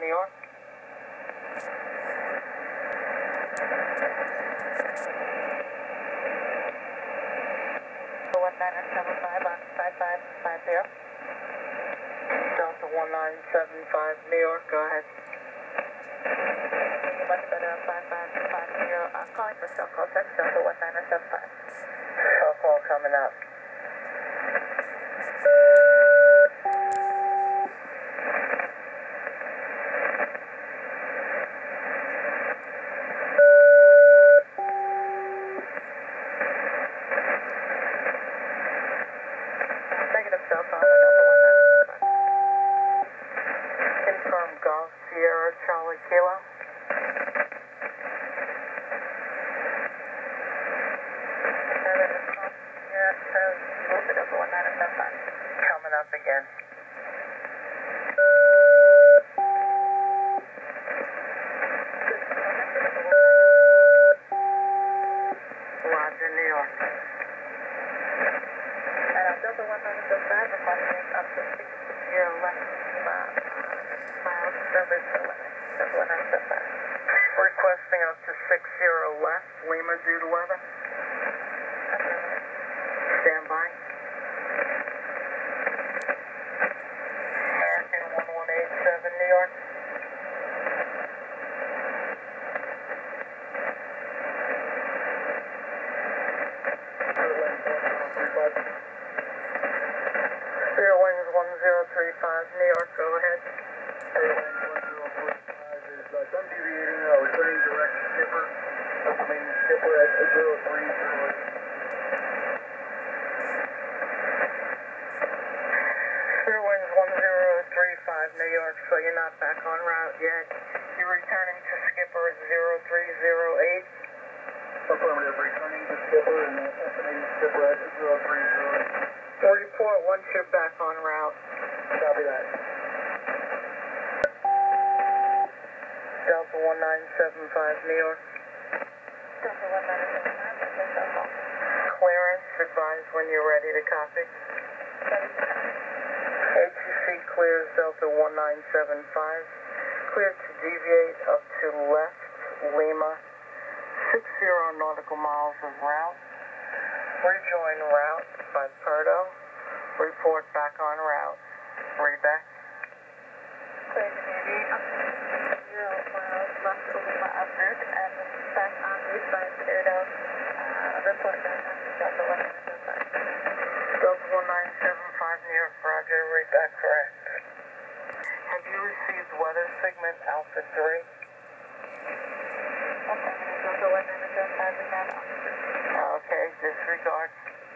New York. Delta 1975 on 5550. Delta 1975 New York, go ahead. Much better, 5550. I'm calling for cell call text, Delta 1975. Cell call coming up. Negative cell call, Delta 1975. Confirm Golf Sierra Charlie Kilo. Coming up again. Roger, New York. And Delta 1975, requesting up to 60 left miles service to limit. Delta 1975. Requesting up to 60 left, Lima due to weather. Stand by. American 1187, New York. Fairwinds 1035, New York, go ahead. Fairwinds 1035 is done deviating, returning direct skipper, estimating skipper at 0308. Fairwinds 1035, New York, so you're not back on route yet. You're returning to skipper at 0308. Affirmative, returning to skipper and estimating skipper at 0308. Report once you're back on route. Copy that. Delta 1975, New York. Delta 1975, clearance, advise when you're ready to copy. ATC clears Delta 1975. Cleared to deviate up to left, Lima, 60 nautical miles of route. Rejoin route by Perdo. Report back on route. Read back. Clear to deviate up to 0 miles left to Lima up route and back on route by Perdo. Report back on Delta 1975. Delta 1975, New York, Roger. Read back correct. Have you received weather segment Alpha 3? Okay, Delta 1975 is now Alpha 3. Okay, disregard.